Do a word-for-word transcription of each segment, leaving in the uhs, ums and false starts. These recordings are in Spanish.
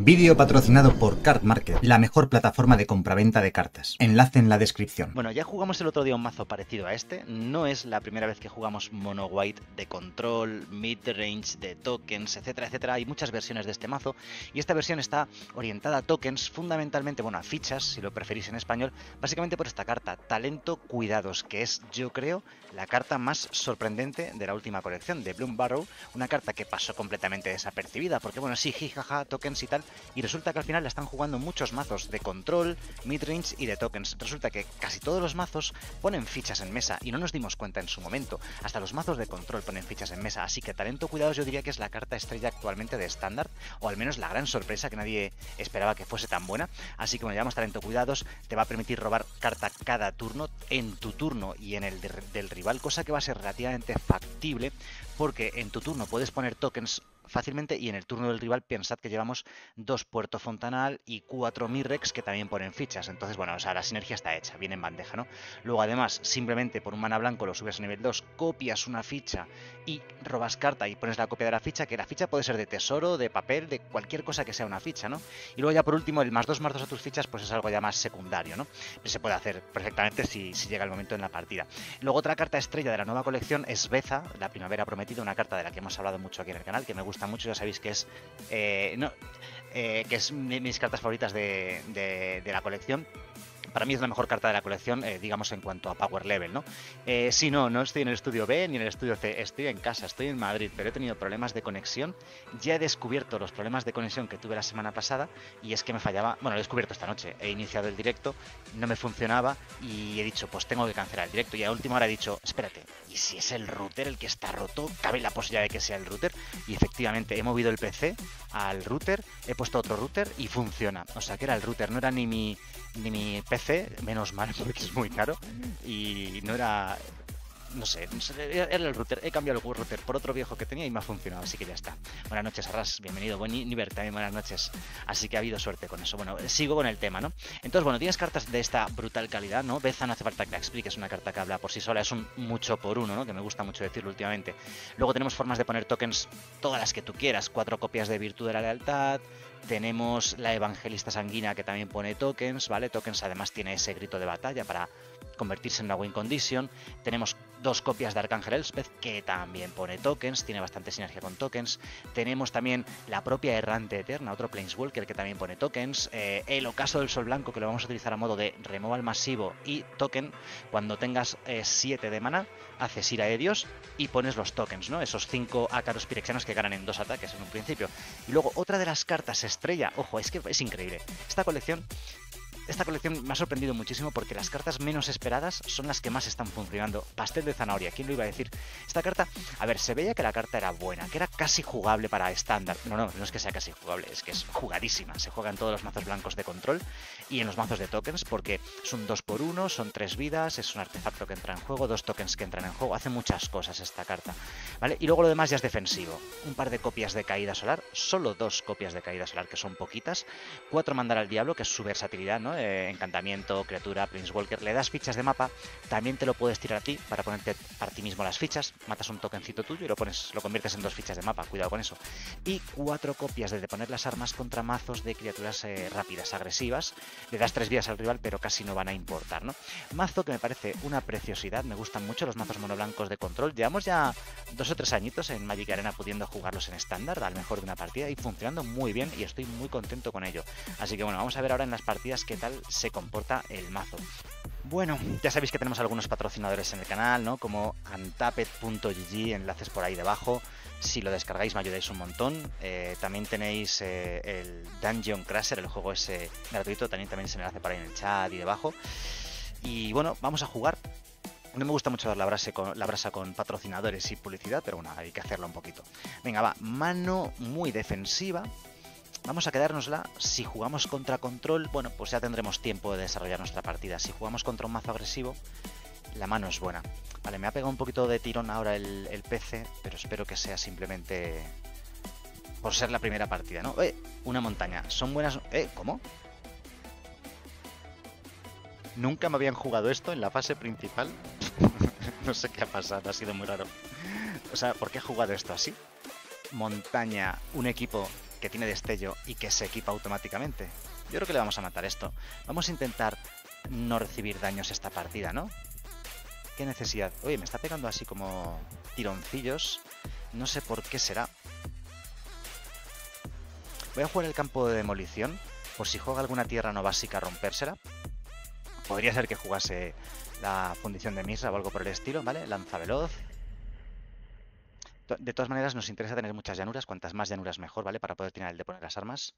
Vídeo patrocinado por Card Market, la mejor plataforma de compraventa de cartas. Enlace en la descripción. Bueno, ya jugamos el otro día un mazo parecido a este. No es la primera vez que jugamos mono white de control, mid-range, de tokens, etcétera, etcétera. Hay muchas versiones de este mazo y esta versión está orientada a tokens, fundamentalmente, bueno, a fichas, si lo preferís en español, básicamente por esta carta, Talento Cuidados, que es, yo creo, la carta más sorprendente de la última colección, de Bloom Barrow, una carta que pasó completamente desapercibida, porque bueno, sí, jijaja, tokens y tal, y resulta que al final la están jugando muchos mazos de control, midrange y de tokens. Resulta que casi todos los mazos ponen fichas en mesa y no nos dimos cuenta en su momento. Hasta los mazos de control ponen fichas en mesa, así que Talento Cuidados yo diría que es la carta estrella actualmente de estándar, o al menos la gran sorpresa que nadie esperaba que fuese tan buena. Así que como llamamos Talento Cuidados, te va a permitir robar carta cada turno, en tu turno y en el de, del rival, cosa que va a ser relativamente factible, porque en tu turno puedes poner tokens fácilmente y en el turno del rival pensad que llevamos dos Puerto Fontanal y cuatro Mirrex que también ponen fichas. Entonces, bueno, o sea, la sinergia está hecha, viene en bandeja, ¿no? Luego, además, simplemente por un mana blanco lo subes a nivel dos, copias una ficha y robas carta y pones la copia de la ficha, que la ficha puede ser de tesoro, de papel, de cualquier cosa que sea una ficha, ¿no? Y luego ya por último, el más dos más dos a tus fichas, pues es algo ya más secundario, ¿no? Se puede hacer perfectamente si, si llega el momento en la partida. Luego otra carta estrella de la nueva colección es Beza, la Primavera Prometida, una carta de la que hemos hablado mucho aquí en el canal, que me gusta mucho, ya sabéis que es eh, no, eh, que es mis cartas favoritas de, de, de la colección. Para mí es la mejor carta de la colección, eh, digamos, en cuanto a power level, ¿no? Eh, sí, no, no estoy en el estudio B ni en el estudio C, estoy en casa, estoy en Madrid, pero he tenido problemas de conexión. Ya he descubierto los problemas de conexión que tuve la semana pasada y es que me fallaba, bueno, lo he descubierto esta noche, he iniciado el directo, no me funcionaba y he dicho, pues tengo que cancelar el directo y a última hora he dicho, espérate, ¿y si es el router el que está roto? ¿Cabe la posibilidad de que sea el router? Y efectivamente, he movido el P C al router, he puesto otro router y funciona. O sea que era el router, no era ni mi, ni mi P C, menos mal porque es muy caro, y no era, no sé, era el router, he cambiado el router por otro viejo que tenía y me ha funcionado, así que ya está. Buenas noches, Arras, bienvenido, buen Niver, también buenas noches, así que ha habido suerte con eso. Bueno, sigo con el tema, ¿no? Entonces, bueno, tienes cartas de esta brutal calidad, ¿no? Beza no hace falta que la expliques, es una carta que habla por sí sola, es un mucho por uno, ¿no? Que me gusta mucho decirlo últimamente. Luego tenemos formas de poner tokens, todas las que tú quieras, cuatro copias de Virtud de la Lealtad. Tenemos la Evangelista Sanguínea que también pone tokens, ¿vale? Tokens además tiene ese grito de batalla para convertirse en una win condition. Tenemos dos copias de Arcángel Elspeth que también pone tokens, tiene bastante sinergia con tokens. Tenemos también la propia Errante Eterna, otro Planeswalker que también pone tokens. Eh, el Ocaso del Sol Blanco que lo vamos a utilizar a modo de removal masivo y token. Cuando tengas siete eh, de mana, haces Ira de Dios y pones los tokens, ¿no? Esos cinco Ácaros Pirexianos que ganan en dos ataques en un principio. Y luego otra de las cartas estrella, ojo, es que es increíble. Esta colección... Esta colección me ha sorprendido muchísimo porque las cartas menos esperadas son las que más están funcionando. Pastel de zanahoria, ¿quién lo iba a decir? Esta carta, a ver, se veía que la carta era buena, que era casi jugable para estándar. No, no, no es que sea casi jugable, es que es jugadísima. Se juega en todos los mazos blancos de control y en los mazos de tokens porque son dos por uno, son tres vidas, es un artefacto que entra en juego, dos tokens que entran en juego. Hace muchas cosas esta carta, ¿vale? Y luego lo demás ya es defensivo. Un par de copias de Caída Solar, solo dos copias de Caída Solar que son poquitas. Cuatro Mandar al Diablo, que es su versatilidad, ¿no? Eh, encantamiento, criatura, Planeswalker, le das fichas de mapa, también te lo puedes tirar a ti para ponerte para ti mismo las fichas, matas un tokencito tuyo y lo pones, lo conviertes en dos fichas de mapa, cuidado con eso. Y cuatro copias de deponer las armas contra mazos de criaturas eh, rápidas, agresivas, le das tres vidas al rival pero casi no van a importar, ¿no? Mazo que me parece una preciosidad, me gustan mucho los mazos monoblancos de control, llevamos ya dos o tres añitos en Magic Arena pudiendo jugarlos en estándar, al mejor de una partida y funcionando muy bien y estoy muy contento con ello. Así que bueno, vamos a ver ahora en las partidas qué tal se comporta el mazo. Bueno, ya sabéis que tenemos algunos patrocinadores en el canal, ¿no? Como Untapped punto g g, enlaces por ahí debajo. Si lo descargáis me ayudáis un montón. Eh, también tenéis eh, el Dungeon Crasher, el juego ese gratuito, también también se enlace por ahí en el chat y debajo. Y bueno, vamos a jugar. No me gusta mucho dar la brasa, con, la brasa con patrocinadores y publicidad, pero bueno, hay que hacerlo un poquito. Venga, va, mano muy defensiva. Vamos a quedárnosla. Si jugamos contra control, bueno, pues ya tendremos tiempo de desarrollar nuestra partida. Si jugamos contra un mazo agresivo, la mano es buena. Vale, me ha pegado un poquito de tirón ahora el, el P C, pero espero que sea simplemente por ser la primera partida, ¿no? ¡Eh! Una montaña. Son buenas... ¿Eh? ¿Cómo? Nunca me habían jugado esto en la fase principal. No sé qué ha pasado, ha sido muy raro. O sea, ¿por qué he jugado esto así? Montaña, un equipo que tiene destello y que se equipa automáticamente. Yo creo que le vamos a matar esto. Vamos a intentar no recibir daños esta partida, ¿no? ¿Qué necesidad? Oye, me está pegando así como tironcillos. No sé por qué será. Voy a jugar el campo de demolición. Por si juega alguna tierra no básica, rompérsela. Podría ser que jugase la fundición de Misra o algo por el estilo, ¿vale? Lanza veloz. De todas maneras, nos interesa tener muchas llanuras. Cuantas más llanuras mejor, ¿vale? Para poder tener el de poner las armas.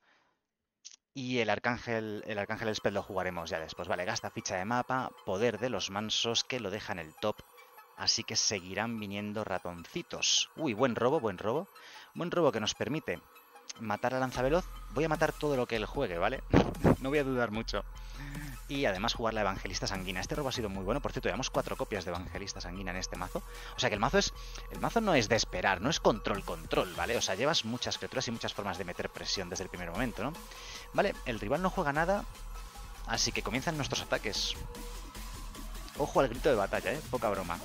Y el Arcángel, el Arcángel Elspeth lo jugaremos ya después, ¿vale? Gasta ficha de mapa, poder de los mansos, que lo deja en el top. Así que seguirán viniendo ratoncitos. Uy, buen robo, buen robo. Buen robo que nos permite matar a Lanzaveloz. Voy a matar todo lo que él juegue, ¿vale? No voy a dudar mucho. Y además jugar la Evangelista Sanguina. Este robo ha sido muy bueno. Por cierto, llevamos cuatro copias de Evangelista Sanguina en este mazo. O sea que el mazo es. El mazo no es de esperar, no es control-control, ¿vale? O sea, llevas muchas criaturas y muchas formas de meter presión desde el primer momento, ¿no? Vale, el rival no juega nada. Así que comienzan nuestros ataques. Ojo al grito de batalla, ¿eh? Poca broma.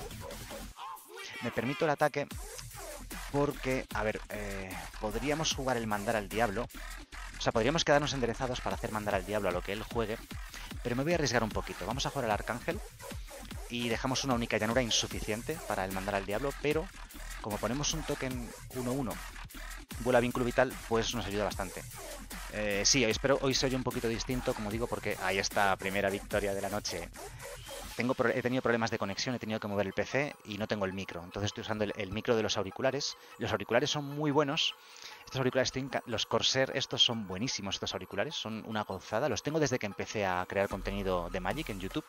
Me permito el ataque porque, a ver, eh, podríamos jugar el mandar al diablo. O sea, podríamos quedarnos enderezados para hacer mandar al diablo a lo que él juegue. Pero me voy a arriesgar un poquito. Vamos a jugar al Arcángel y dejamos una única llanura insuficiente para el mandar al diablo. Pero como ponemos un token uno uno, vuela vínculo vital, pues nos ayuda bastante. Eh, sí, espero hoy soy un poquito distinto, como digo, porque ahí está, primera victoria de la noche. Tengo, he tenido problemas de conexión, he tenido que mover el P C y no tengo el micro. Entonces estoy usando el, el micro de los auriculares. Los auriculares son muy buenos. Estos auriculares, los Corsair, estos son buenísimos, estos auriculares. Son una gozada. Los tengo desde que empecé a crear contenido de Magic en YouTube.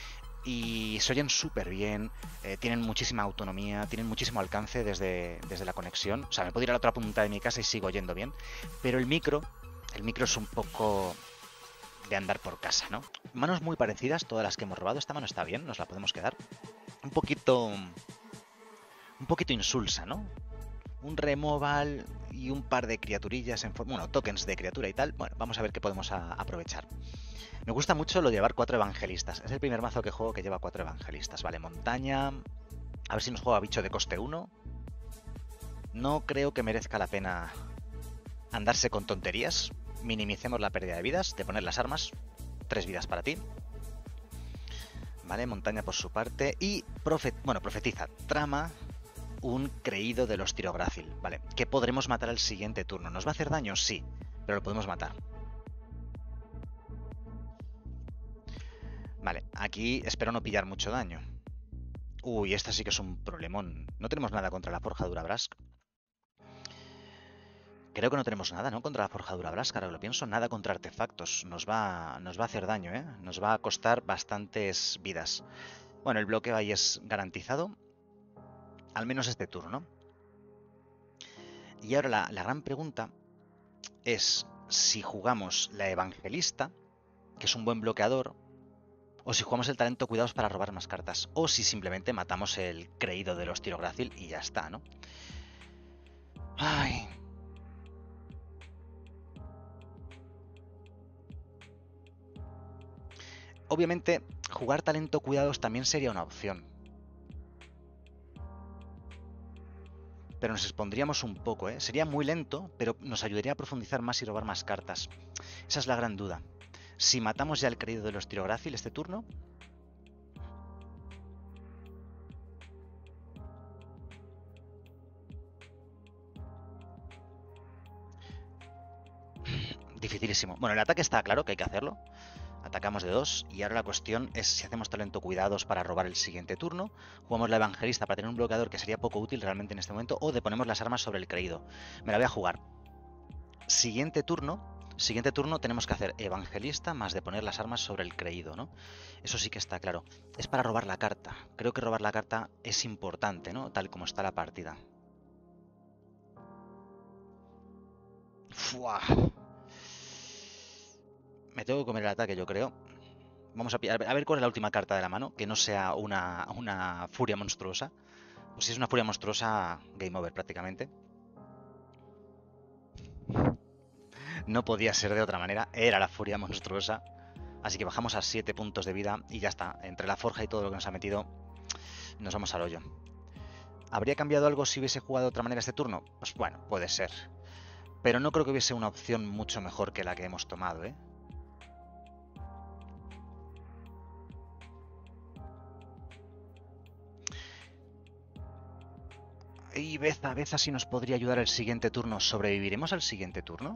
Y se oyen súper bien, eh, tienen muchísima autonomía, tienen muchísimo alcance desde, desde la conexión. O sea, me puedo ir a la otra punta de mi casa y sigo oyendo bien. Pero el micro, el micro es un poco de andar por casa, ¿no? Manos muy parecidas, todas las que hemos robado. Esta mano está bien, nos la podemos quedar. Un poquito... Un poquito insulsa, ¿no? Un removal y un par de criaturillas en forma... Bueno, tokens de criatura y tal. Bueno, vamos a ver qué podemos a, aprovechar. Me gusta mucho lo de llevar cuatro evangelistas. Es el primer mazo que juego que lleva cuatro evangelistas. Vale, montaña. A ver si nos juega bicho de coste uno. No creo que merezca la pena andarse con tonterías. Minimicemos la pérdida de vidas, de poner las armas. Tres vidas para ti. Vale, montaña por su parte. Y profet bueno, profetiza. Trama un creído de los Tirográcil. Vale, que podremos matar al siguiente turno. ¿Nos va a hacer daño? Sí, pero lo podemos matar. Vale, aquí espero no pillar mucho daño. Uy, esta sí que es un problemón. No tenemos nada contra la Forjadura Brask. Creo que no tenemos nada, ¿no? Contra la Forjadura Brask, ahora que lo pienso. Nada contra artefactos. Nos va, nos va a hacer daño, ¿eh? Nos va a costar bastantes vidas. Bueno, el bloqueo ahí es garantizado. Al menos este turno. Y ahora la, la gran pregunta es si jugamos la Evangelista, que es un buen bloqueador, o si jugamos el talento cuidados para robar más cartas, o si simplemente matamos el creído de los Tirográcil y ya está, ¿no? Ay... Obviamente, jugar talento cuidados también sería una opción. Pero nos expondríamos un poco, ¿eh? Sería muy lento, pero nos ayudaría a profundizar más y robar más cartas. Esa es la gran duda. Si matamos ya el creído de los Tirográcil este turno... Dificilísimo. Bueno, el ataque está claro que hay que hacerlo. Atacamos de dos y ahora la cuestión es si hacemos talento cuidados para robar el siguiente turno, jugamos la Evangelista para tener un bloqueador que sería poco útil realmente en este momento, o deponemos las armas sobre el creído. Me la voy a jugar. Siguiente turno, siguiente turno tenemos que hacer Evangelista más deponer las armas sobre el creído, ¿no? Eso sí que está claro. Es para robar la carta. Creo que robar la carta es importante, ¿no? Tal como está la partida. ¡Fua! Me tengo que comer el ataque, yo creo. Vamos a, a ver cuál es la última carta de la mano. Que no sea una, una furia monstruosa. Pues si es una furia monstruosa, game over prácticamente. No podía ser de otra manera. Era la furia monstruosa. Así que bajamos a siete puntos de vida y ya está. Entre la forja y todo lo que nos ha metido, nos vamos al hoyo. ¿Habría cambiado algo si hubiese jugado de otra manera este turno? Pues bueno, puede ser. Pero no creo que hubiese una opción mucho mejor que la que hemos tomado, ¿eh? Y Beza, Beza sí nos podría ayudar el siguiente turno. ¿Sobreviviremos al siguiente turno?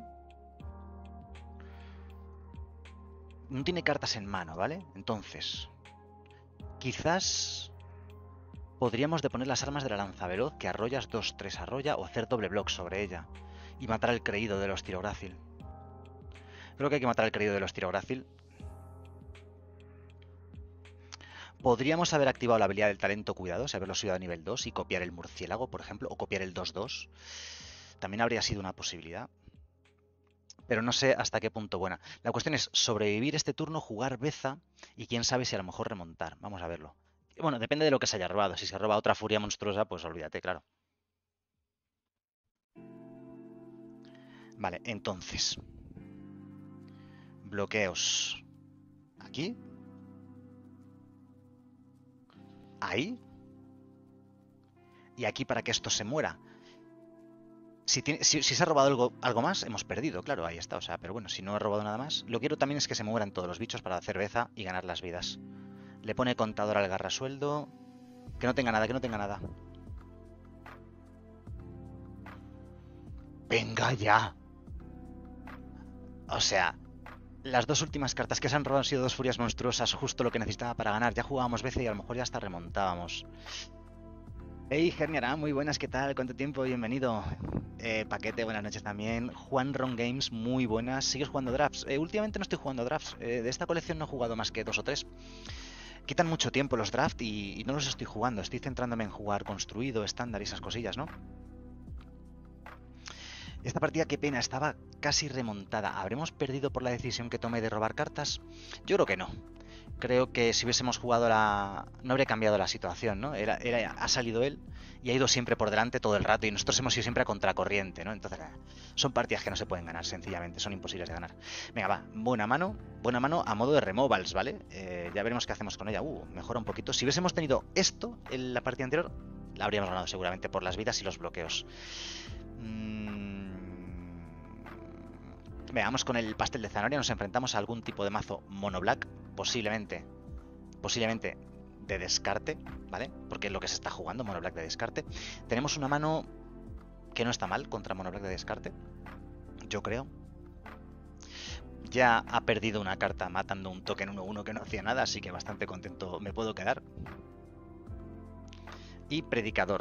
No tiene cartas en mano, ¿vale? Entonces, quizás podríamos deponer las armas de la lanzaveloz, que arrollas dos tres arrolla, o hacer doble block sobre ella y matar al creído de los tirográcil. Creo que hay que matar al creído de los tirográcil. Podríamos haber activado la habilidad del talento cuidados, haberlo subido a nivel dos y copiar el murciélago, por ejemplo, o copiar el dos dos. También habría sido una posibilidad. Pero no sé hasta qué punto buena. La cuestión es sobrevivir este turno, jugar Beza y quién sabe si a lo mejor remontar. Vamos a verlo. Bueno, depende de lo que se haya robado. Si se roba otra furia monstruosa, pues olvídate, claro. Vale, entonces. Bloqueos. Aquí. Ahí. Y aquí para que esto se muera. Si, tiene, si, si se ha robado algo, algo más, hemos perdido, claro, ahí está. O sea, pero bueno, si no he robado nada más. Lo que quiero también es que se mueran todos los bichos para hacer Beza y ganar las vidas. Le pone contador al garrasueldo. Que no tenga nada, que no tenga nada. ¡Venga ya! O sea, las dos últimas cartas que se han robado han sido dos furias monstruosas, justo lo que necesitaba para ganar. Ya jugábamos veces y a lo mejor ya hasta remontábamos. Hey, Gerniara, muy buenas, ¿qué tal? ¿Cuánto tiempo? Bienvenido. Eh, Paquete, buenas noches también. Juan Ron Games, muy buenas. ¿Sigues jugando drafts? Eh, últimamente no estoy jugando drafts. Eh, de esta colección no he jugado más que dos o tres. Quitan mucho tiempo los drafts y, y no los estoy jugando. Estoy centrándome en jugar construido, estándar y esas cosillas, ¿no? Esta partida, qué pena, estaba casi remontada. ¿Habremos perdido por la decisión que tomé de robar cartas? Yo creo que no. Creo que si hubiésemos jugado la... no habría cambiado la situación, ¿no? Era, era, ha salido él y ha ido siempre por delante todo el rato y nosotros hemos ido siempre a contracorriente, ¿no? Entonces, son partidas que no se pueden ganar, sencillamente, son imposibles de ganar. Venga, va, buena mano, buena mano a modo de removals, ¿vale? Eh, ya veremos qué hacemos con ella. Uh, mejora un poquito. Si hubiésemos tenido esto en la partida anterior, la habríamos ganado seguramente por las vidas y los bloqueos. Mmm... Veamos con el pastel de zanahoria, nos enfrentamos a algún tipo de mazo mono black, posiblemente, posiblemente de descarte, ¿vale? Porque es lo que se está jugando, mono black de descarte. Tenemos una mano que no está mal contra mono black de descarte, yo creo. Ya ha perdido una carta matando un token uno uno que no hacía nada, así que bastante contento me puedo quedar. Y predicador.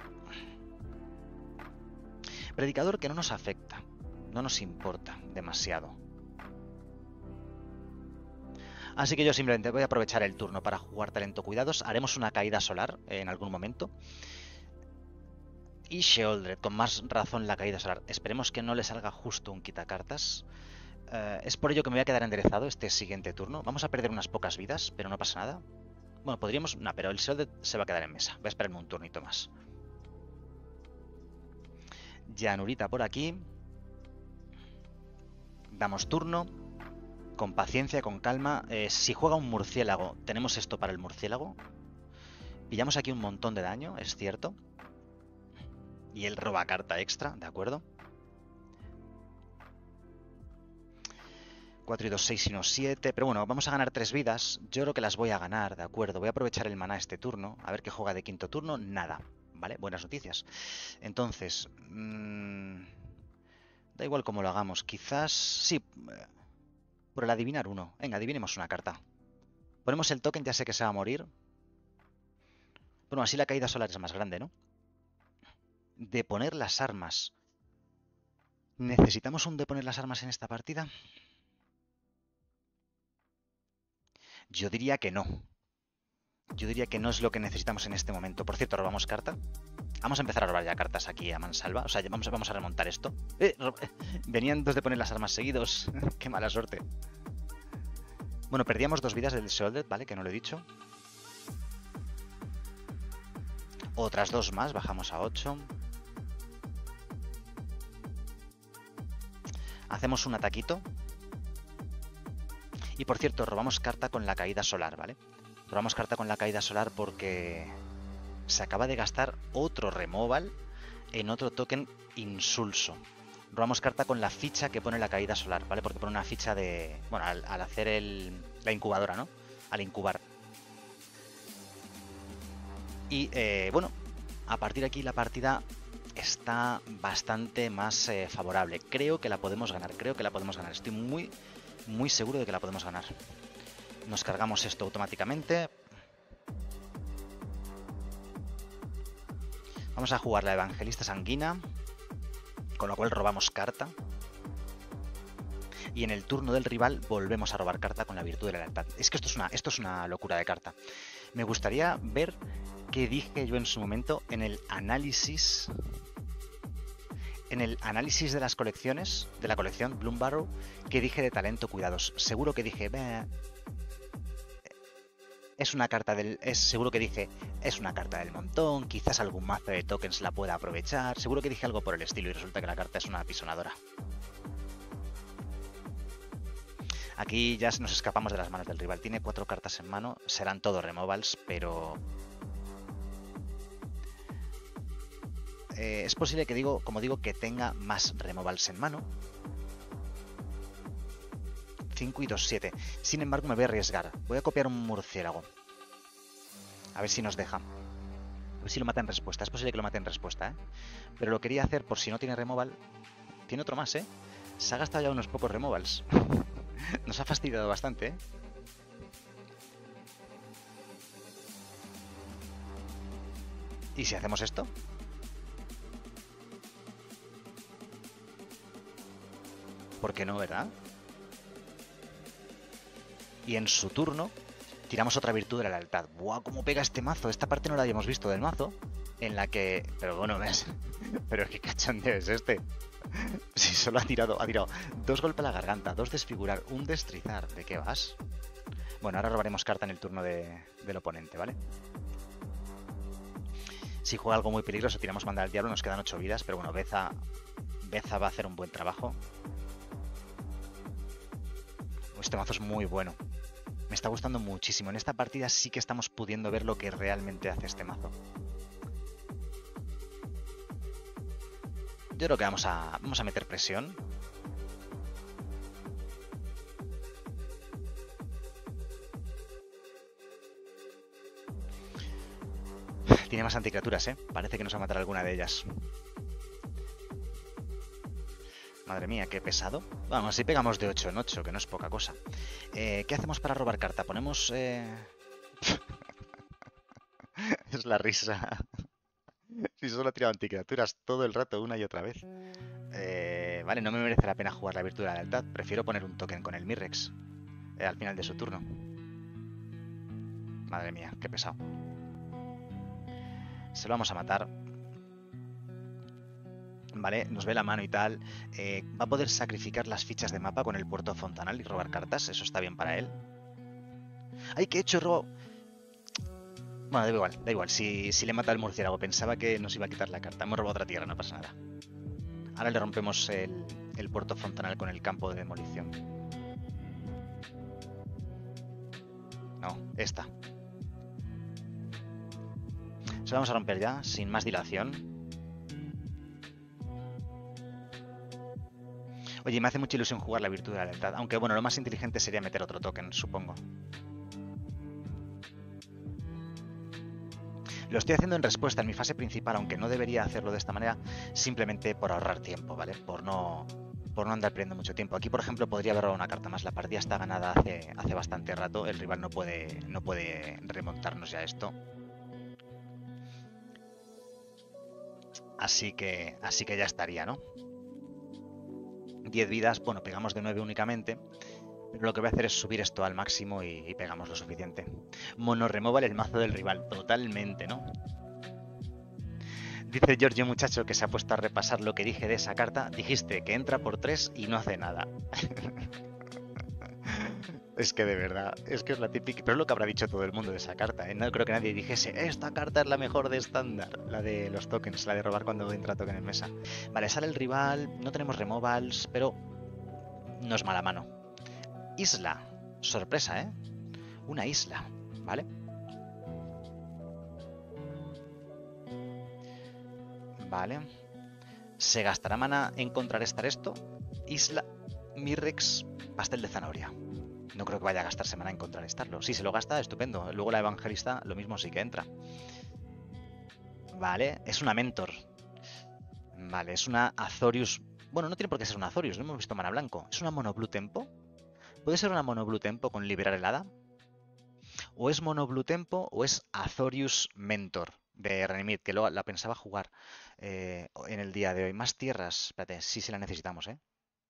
Predicador que no nos afecta. No nos importa demasiado. Así que yo simplemente voy a aprovechar el turno para jugar talento cuidados. Haremos una caída solar en algún momento. Y Sheoldred, con más razón la caída solar. Esperemos que no le salga justo un quitacartas. Uh, es por ello que me voy a quedar enderezado este siguiente turno. Vamos a perder unas pocas vidas, pero no pasa nada. Bueno, podríamos... No, pero el Sheoldred se va a quedar en mesa. Voy a esperarme un turnito más. Llanurita por aquí. Damos turno, con paciencia, con calma. Eh, si juega un murciélago, tenemos esto para el murciélago. Pillamos aquí un montón de daño, es cierto. Y él roba carta extra, ¿de acuerdo? cuatro y dos, seis y uno, siete. Pero bueno, vamos a ganar tres vidas. Yo creo que las voy a ganar, ¿de acuerdo? Voy a aprovechar el maná este turno. A ver qué juega de quinto turno. Nada, ¿vale? Buenas noticias. Entonces... Mmm... Da igual cómo lo hagamos. Quizás... Sí. Por el adivinar uno. Venga, adivinemos una carta. Ponemos el token, ya sé que se va a morir. Bueno, así la caída solar es más grande, ¿no? De poner las armas. ¿Necesitamos un de poner las armas en esta partida? Yo diría que no. Yo diría que no es lo que necesitamos en este momento. Por cierto, robamos carta. Vamos a empezar a robar ya cartas aquí a mansalva. O sea, vamos, vamos a remontar esto. Eh, venían dos de poner las armas seguidos. Qué mala suerte. Bueno, perdíamos dos vidas del Sheoldred, ¿vale? Que no lo he dicho. Otras dos más. Bajamos a ocho. Hacemos un ataquito. Y por cierto, robamos carta con la caída solar, ¿vale? Robamos carta con la caída solar porque se acaba de gastar otro removal en otro token insulso. Robamos carta con la ficha que pone la caída solar, ¿vale? Porque pone una ficha de... Bueno, al, al hacer el, la incubadora, ¿no? Al incubar. Y, eh, bueno, a partir de aquí la partida está bastante más eh, favorable. Creo que la podemos ganar, creo que la podemos ganar. Estoy muy, muy seguro de que la podemos ganar. Nos cargamos esto automáticamente. Vamos a jugar la Evangelista Sanguina, con lo cual robamos carta. Y en el turno del rival volvemos a robar carta con la Virtud de la Lealtad. Es que esto es una, esto es una locura de carta. Me gustaría ver qué dije yo en su momento en el análisis... En el análisis de las colecciones, de la colección Bloom Barrow, qué dije de talento cuidados. Seguro que dije... Bah, es una carta del... Es, seguro que dije, es una carta del montón, quizás algún mazo de tokens la pueda aprovechar. Seguro que dije algo por el estilo y resulta que la carta es una apisonadora. Aquí ya nos escapamos de las manos del rival. Tiene cuatro cartas en mano, serán todos removals, pero... Eh, es posible que digo, como digo, que tenga más removals en mano. cinco y dos, siete. Sin embargo, me voy a arriesgar. Voy a copiar un murciélago. A ver si nos deja. A ver si lo mata en respuesta. Es posible que lo mate en respuesta, ¿eh? Pero lo quería hacer por si no tiene removal. Tiene otro más, ¿eh? Se ha gastado ya unos pocos removals. Nos ha fastidiado bastante, ¿eh? ¿Y si hacemos esto? ¿Por qué no, verdad? Y en su turno tiramos otra Virtud de la Lealtad. ¡Buah! ¿Cómo pega este mazo? Esta parte no la habíamos visto del mazo. En la que... Pero bueno, ¿ves? Pero qué cachondeo es este. Si solo ha tirado... Ha tirado dos golpes a la garganta, dos desfigurar, un destrizar. ¿De qué vas? Bueno, ahora robaremos carta en el turno de, del oponente, ¿vale? Si juega algo muy peligroso, tiramos Mandar al Diablo, nos quedan ocho vidas. Pero bueno, Beza, Beza va a hacer un buen trabajo. Este mazo es muy bueno. Me está gustando muchísimo. En esta partida sí que estamos pudiendo ver lo que realmente hace este mazo. Yo creo que vamos a, vamos a meter presión. Tiene más anticriaturas, ¿eh? Parece que nos va a matar alguna de ellas. Madre mía, qué pesado. Vamos, si pegamos de ocho en ocho, que no es poca cosa. Eh, ¿Qué hacemos para robar carta? Ponemos... Eh... es la risa. Si solo he tirado anticriaturas todo el rato, una y otra vez. Eh... Vale, no me merece la pena jugar la Virtud de la Lealtad. Prefiero poner un token con el Mirrex eh, al final de su turno. Madre mía, qué pesado. Se lo vamos a matar. Vale, nos ve la mano y tal. Eh, va a poder sacrificar las fichas de mapa con el puerto fontanal y robar cartas. Eso está bien para él. ¡Ay, qué he hecho! Robo... Bueno, da igual, da igual. Si, si le mata el murciélago, pensaba que nos iba a quitar la carta. Hemos robado otra tierra, no pasa nada. Ahora le rompemos el, el puerto fontanal con el campo de demolición. No, esta. Se lo vamos a romper ya, sin más dilación. Oye, me hace mucha ilusión jugar la Virtud de la Lealtad, aunque bueno, lo más inteligente sería meter otro token, supongo. Lo estoy haciendo en respuesta en mi fase principal, aunque no debería hacerlo de esta manera, simplemente por ahorrar tiempo, ¿vale? Por no, por no andar perdiendo mucho tiempo. Aquí, por ejemplo, podría haber robado una carta más. La partida está ganada hace, hace bastante rato, el rival no puede, no puede remontarnos ya esto. Así que, así que ya estaría, ¿no? diez vidas, bueno, pegamos de nueve únicamente, pero lo que voy a hacer es subir esto al máximo y, y pegamos lo suficiente. Mono removal el mazo del rival, totalmente, ¿no? Dice Giorgio muchacho que se ha puesto a repasar lo que dije de esa carta. Dijiste que entra por tres y no hace nada. Es que de verdad, es que es la típica... Pero es lo que habrá dicho todo el mundo de esa carta, ¿eh? No creo que nadie dijese, esta carta es la mejor de estándar, la de los tokens, la de robar cuando entra token en mesa. Vale, sale el rival, no tenemos removals, pero no es mala mano. Isla, sorpresa, ¿eh? Una isla, ¿vale? Vale. ¿Se gastará mana en contrarrestar esto? Isla, Mirrex, pastel de zanahoria. No creo que vaya a gastarse mana en contrarrestarlo. Si se lo gasta, estupendo. Luego la evangelista lo mismo sí que entra. Vale, es una mentor. Vale, es una Azorius. Bueno, no tiene por qué ser una Azorius, no hemos visto mana blanco. ¿Es una mono blue tempo? ¿Puede ser una mono blue tempo con liberar helada? O es mono blue tempo o es Azorius mentor de Renimir, que luego la pensaba jugar eh, en el día de hoy. Más tierras, espérate, sí se la necesitamos, ¿eh?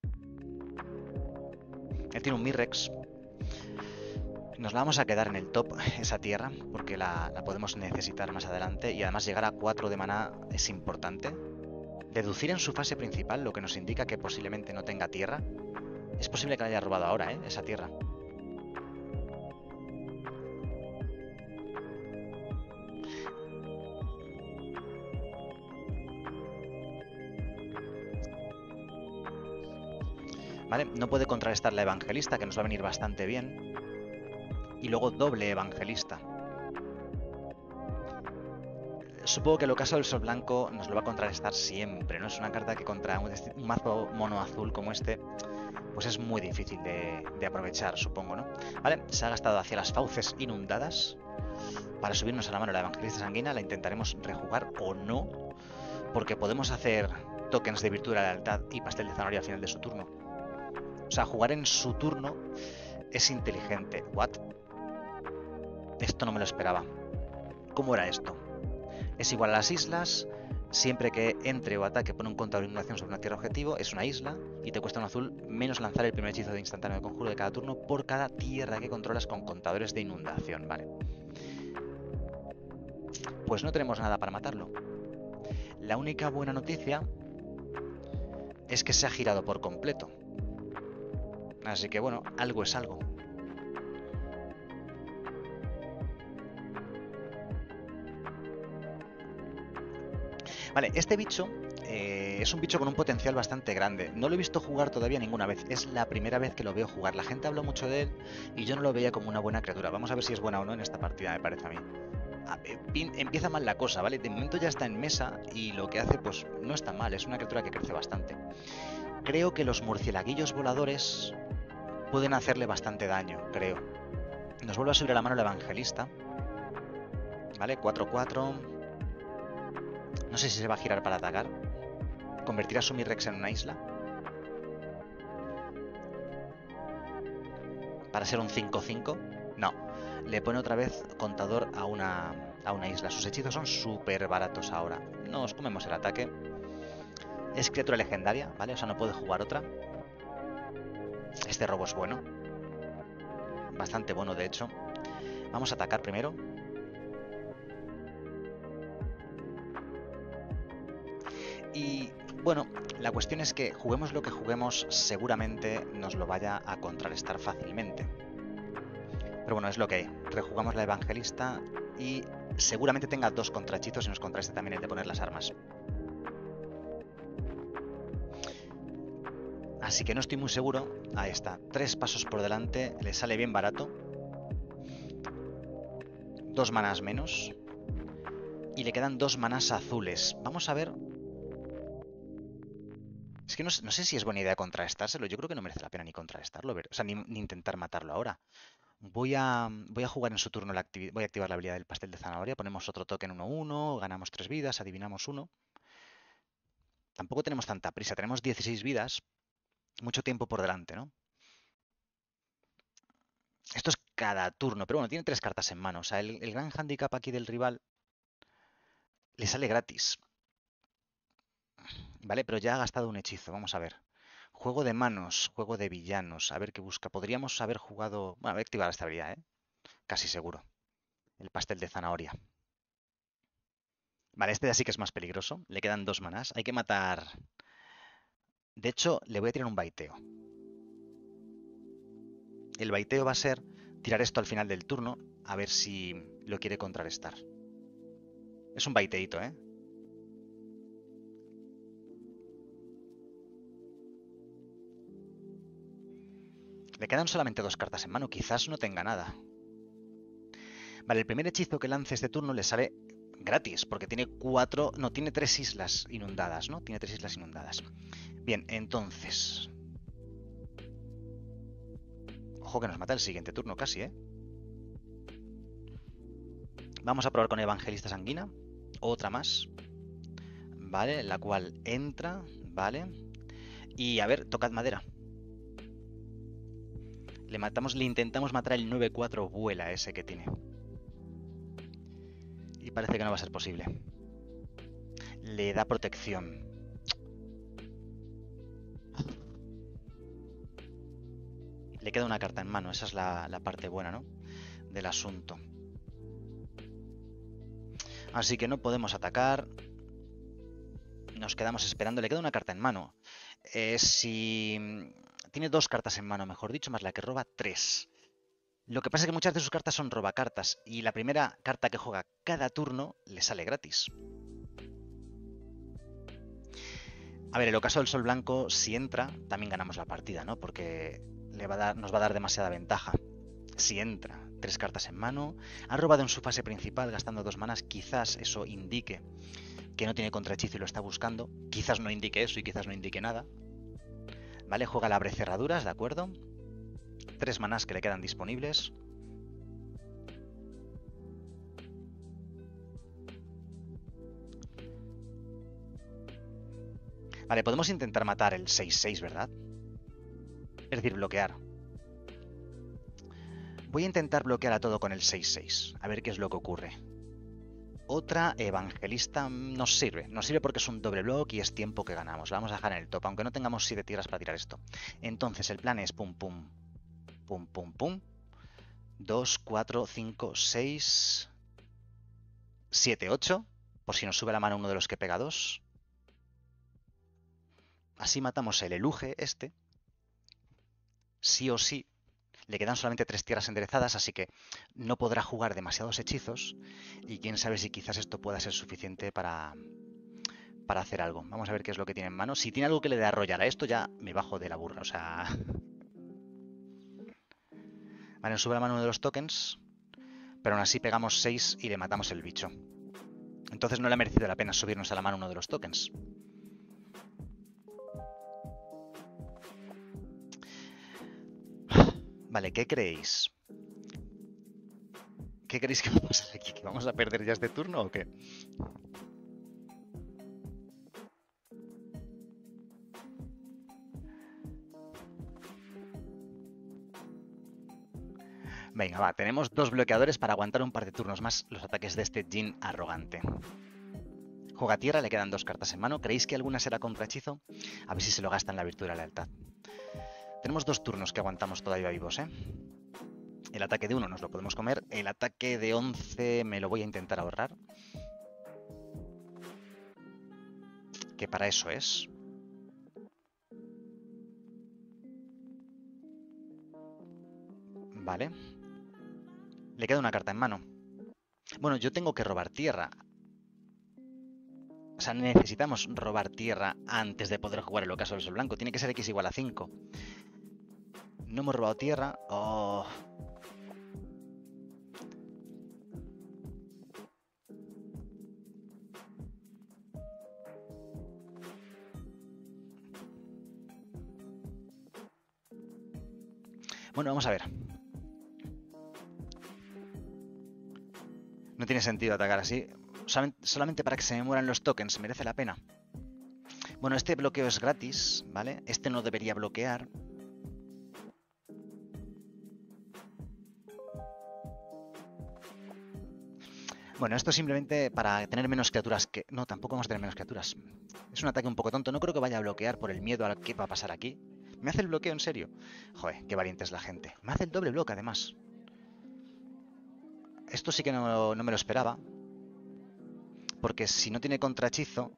Él tiene un Mirrex. Nos la vamos a quedar en el top, esa tierra, porque la, la podemos necesitar más adelante. Y además llegar a cuatro de maná es importante. Deducir en su fase principal, lo que nos indica que posiblemente no tenga tierra. Es posible que la haya robado ahora, ¿eh? Esa tierra. Vale, no puede contrarrestar la evangelista, que nos va a venir bastante bien. Y luego doble evangelista. Supongo que el ocaso del sol blanco nos lo va a contrarrestar siempre, ¿no? Es una carta que contra un, un mazo mono azul como este, pues es muy difícil de, de aprovechar, supongo, ¿no? Vale, se ha gastado hacia las fauces inundadas. Para subirnos a la mano la evangelista sanguina la intentaremos rejugar o no, porque podemos hacer tokens de virtud de la lealtad y pastel de zanahoria al final de su turno. O sea, jugar en su turno es inteligente. ¿What? Esto no me lo esperaba. ¿Cómo era esto? Es igual a las islas. Siempre que entre o ataque pone un contador de inundación sobre una tierra objetivo, es una isla y te cuesta un azul menos lanzar el primer hechizo de instantáneo de conjuro de cada turno por cada tierra que controlas con contadores de inundación. Vale. Pues no tenemos nada para matarlo. La única buena noticia es que se ha girado por completo. Así que bueno, algo es algo. Vale, este bicho eh, es un bicho con un potencial bastante grande. No lo he visto jugar todavía ninguna vez. Es la primera vez que lo veo jugar. La gente habla mucho de él y yo no lo veía como una buena criatura. Vamos a ver si es buena o no en esta partida, me parece a mí. Empieza mal la cosa, ¿vale? De momento ya está en mesa y lo que hace pues no está mal. Es una criatura que crece bastante. Creo que los murcielaguillos voladores pueden hacerle bastante daño, creo. Nos vuelve a subir a la mano el evangelista. Vale, cuatro cuatro. No sé si se va a girar para atacar. ¿Convertirá a su Mirrex en una isla? ¿Para ser un cinco cinco? No. Le pone otra vez contador a una, a una isla. Sus hechizos son súper baratos ahora. Nos comemos el ataque. Es criatura legendaria, ¿vale? O sea, no puede jugar otra. Este robo es bueno. Bastante bueno, de hecho. Vamos a atacar primero. Y bueno, la cuestión es que juguemos lo que juguemos, seguramente nos lo vaya a contrarrestar fácilmente. Pero bueno, es lo que hay. Rejugamos la evangelista y seguramente tenga dos contrahechizos y nos contrarreste también el de poner las armas. Así que no estoy muy seguro. Ahí está, tres pasos por delante, le sale bien barato. Dos manas menos. Y le quedan dos manas azules. Vamos a ver. Es que no, no sé si es buena idea contrarrestárselo. Yo creo que no merece la pena ni contrarrestarlo. O sea, ni, ni intentar matarlo ahora. Voy a, voy a jugar en su turno, la voy a activar la habilidad del pastel de zanahoria. Ponemos otro token uno uno, ganamos tres vidas, adivinamos uno. Tampoco tenemos tanta prisa, tenemos dieciséis vidas. Mucho tiempo por delante, ¿no? Esto es cada turno, pero bueno, tiene tres cartas en mano. O sea, el, el gran handicap aquí del rival le sale gratis. Vale, pero ya ha gastado un hechizo, vamos a ver. Juego de manos, juego de villanos, a ver qué busca. Podríamos haber jugado... Bueno, voy a activar esta habilidad, ¿eh? Casi seguro. El pastel de zanahoria. Vale, este ya sí que es más peligroso. Le quedan dos manás. Hay que matar... De hecho, le voy a tirar un baiteo. El baiteo va a ser tirar esto al final del turno, a ver si lo quiere contrarrestar. Es un baiteíto, ¿eh? Le quedan solamente dos cartas en mano, quizás no tenga nada. Vale, el primer hechizo que lance este turno le sale gratis, porque tiene cuatro, no, tiene tres islas inundadas, ¿no? Tiene tres islas inundadas. Bien, entonces... Ojo que nos mata el siguiente turno casi, ¿eh? Vamos a probar con Evangelista Sanguina. Otra más. Vale, la cual entra, vale. Y a ver, tocad madera. Le matamos, le intentamos matar el nueve cuatro vuela ese que tiene. Y parece que no va a ser posible. Le da protección. Le queda una carta en mano, esa es la, la parte buena, ¿no? Del asunto. Así que no podemos atacar. Nos quedamos esperando. Le queda una carta en mano. Eh, si... Tiene dos cartas en mano, mejor dicho, más la que roba tres. Lo que pasa es que muchas de sus cartas son robacartas. Y la primera carta que juega cada turno le sale gratis. A ver, el ocaso del sol blanco, si entra, también ganamos la partida, ¿no? Porque le va a dar, nos va a dar demasiada ventaja. Si entra, tres cartas en mano. Ha robado en su fase principal gastando dos manas. Quizás eso indique que no tiene contrahechizo y lo está buscando. Quizás no indique eso y quizás no indique nada. Vale, juega la abre cerraduras, ¿de acuerdo? Tres manás que le quedan disponibles. Vale, podemos intentar matar el seis seis, ¿verdad? Es decir, bloquear. Voy a intentar bloquear a todo con el seis seis. A ver qué es lo que ocurre. Otra Evangelista nos sirve. Nos sirve porque es un doble block y es tiempo que ganamos. La vamos a dejar en el top, aunque no tengamos siete tierras para tirar esto. Entonces el plan es pum, pum, pum, pum, pum. dos, cuatro, cinco, seis, siete, ocho. Por si nos sube la mano uno de los que pega dos. Así matamos el eluje este. Sí o sí. Le quedan solamente tres tierras enderezadas, así que no podrá jugar demasiados hechizos. Y quién sabe si quizás esto pueda ser suficiente para, para hacer algo. Vamos a ver qué es lo que tiene en mano. Si tiene algo que le dé arrollar a esto, ya me bajo de la burra. O sea... Vale, nos sube la mano uno de los tokens. Pero aún así pegamos seis y le matamos el bicho. Entonces no le ha merecido la pena subirnos a la mano uno de los tokens. Vale, ¿qué creéis? ¿Qué creéis que va a pasar aquí? ¿Que vamos a perder ya este turno o qué? Venga, va, tenemos dos bloqueadores para aguantar un par de turnos más los ataques de este Jin arrogante. Juega tierra, le quedan dos cartas en mano. ¿Creéis que alguna será contrahechizo? A ver si se lo gasta en la virtud de la lealtad. Tenemos dos turnos que aguantamos todavía vivos, ¿eh? El ataque de uno nos lo podemos comer. El ataque de once me lo voy a intentar ahorrar. Que para eso es. Vale. Le queda una carta en mano. Bueno, yo tengo que robar tierra. O sea, necesitamos robar tierra antes de poder jugar el ocaso del sol blanco. Tiene que ser X igual a cinco. No hemos robado tierra. Oh. Bueno, vamos a ver. No tiene sentido atacar así. Solamente para que se me mueran los tokens. ¿Merece la pena? Bueno, este bloqueo es gratis, ¿vale? Este no debería bloquear. Bueno, esto simplemente para tener menos criaturas que... No, tampoco vamos a tener menos criaturas. Es un ataque un poco tonto. No creo que vaya a bloquear por el miedo a qué va a pasar aquí. ¿Me hace el bloqueo en serio? Joder, qué valiente es la gente. Me hace el doble bloque, además. Esto sí que no, no me lo esperaba. Porque si no tiene contrahechizo...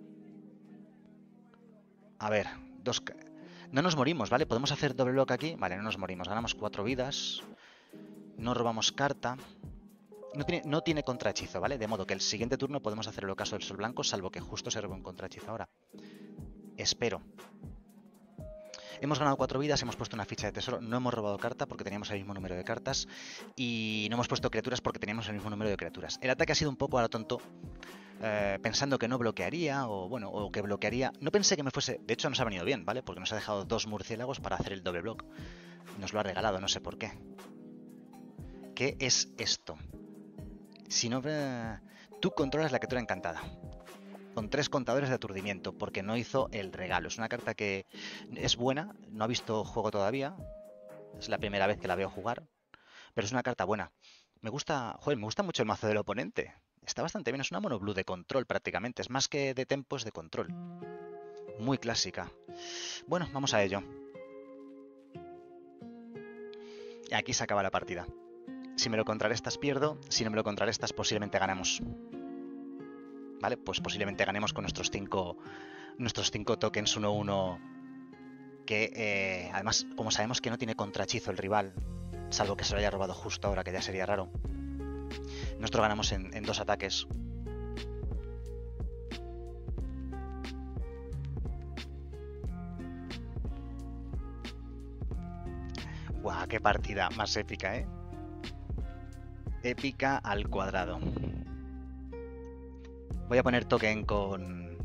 A ver, dos... No nos morimos, ¿vale? Podemos hacer doble bloque aquí. Vale, no nos morimos. Ganamos cuatro vidas. No robamos carta. No tiene, no tiene contrahechizo, ¿vale? De modo que el siguiente turno podemos hacer el ocaso del sol blanco, salvo que justo se robe un contrahechizo ahora. Espero. Hemos ganado cuatro vidas, hemos puesto una ficha de tesoro, no hemos robado carta porque teníamos el mismo número de cartas y no hemos puesto criaturas porque teníamos el mismo número de criaturas. El ataque ha sido un poco a lo tonto, eh, pensando que no bloquearía o bueno, o que bloquearía. No pensé que me fuese, de hecho nos ha venido bien, ¿vale? Porque nos ha dejado dos murciélagos para hacer el doble block. Nos lo ha regalado, no sé por qué. ¿Qué es esto? Si no... Eh, tú controlas la criatura encantada. Con tres contadores de aturdimiento, porque no hizo el regalo. Es una carta que es buena, no ha visto juego todavía. Es la primera vez que la veo jugar. Pero es una carta buena. Me gusta, joder, me gusta mucho el mazo del oponente. Está bastante bien, es una mono blue de control prácticamente. Es más que de tempo, es de control. Muy clásica. Bueno, vamos a ello. Y aquí se acaba la partida. Si me lo contrarrestas pierdo, si no me lo contrarrestas posiblemente ganamos. ¿Vale? Pues posiblemente ganemos con nuestros cinco nuestros cinco tokens uno uno que eh, además, como sabemos que no tiene contrahechizo el rival, salvo que se lo haya robado justo ahora, que ya sería raro, nosotros ganamos en, en dos ataques. ¡Guau! ¡Qué partida más épica, eh! Épica al cuadrado. Voy a poner token con...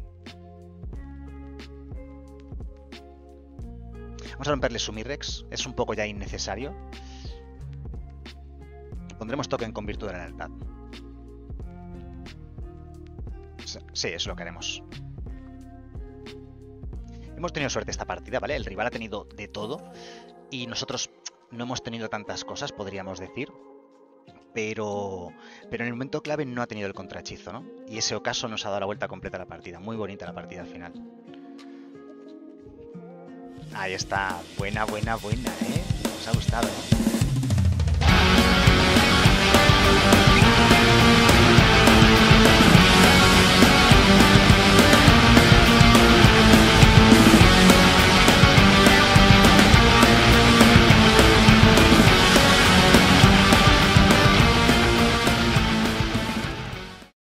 Vamos a romperle su Mirrex. Es un poco ya innecesario. Pondremos token con Virtud de la Lealtad. Sí, es lo que haremos. Hemos tenido suerte esta partida, ¿vale? El rival ha tenido de todo y nosotros no hemos tenido tantas cosas, podríamos decir. Pero, pero en el momento clave no ha tenido el contrahechizo, ¿no? Y ese ocaso nos ha dado la vuelta completa a la partida. Muy bonita la partida al final. Ahí está. Buena, buena, buena, ¿eh? Nos ha gustado, ¿no?